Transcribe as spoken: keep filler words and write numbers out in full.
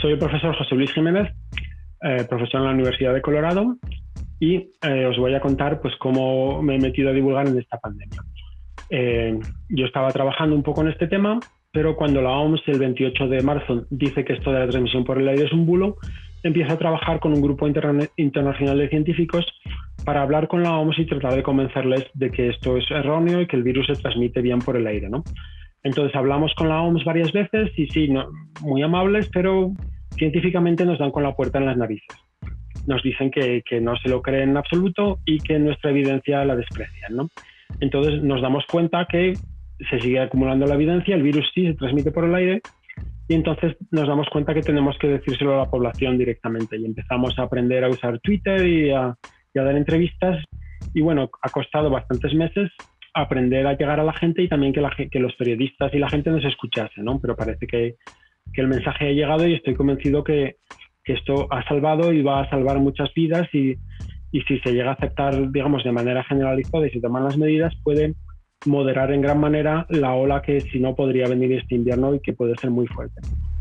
Soy el profesor José Luis Jiménez, eh, profesor en la Universidad de Colorado, y eh, os voy a contar pues, cómo me he metido a divulgar en esta pandemia. Eh, yo estaba trabajando un poco en este tema, pero cuando la O M S el veintiocho de marzo dice que esto de la transmisión por el aire es un bulo, empiezo a trabajar con un grupo interna- internacional de científicos para hablar con la O M S y tratar de convencerles de que esto es erróneo y que el virus se transmite bien por el aire, ¿no? Entonces hablamos con la O M S varias veces y sí, no, muy amables, pero científicamente nos dan con la puerta en las narices. Nos dicen que, que no se lo creen en absoluto y que nuestra evidencia la desprecian, ¿no? Entonces nos damos cuenta que se sigue acumulando la evidencia, el virus sí se transmite por el aire, y entonces nos damos cuenta que tenemos que decírselo a la población directamente y empezamos a aprender a usar Twitter y a, y a dar entrevistas, y bueno, ha costado bastantes meses aprender a llegar a la gente y también que, la, que los periodistas y la gente nos escuchase, ¿no? Pero parece que, que el mensaje ha llegado y estoy convencido que, que esto ha salvado y va a salvar muchas vidas, y, y si se llega a aceptar, digamos, de manera generalizada y se toman las medidas, puede moderar en gran manera la ola que si no podría venir este invierno y que puede ser muy fuerte.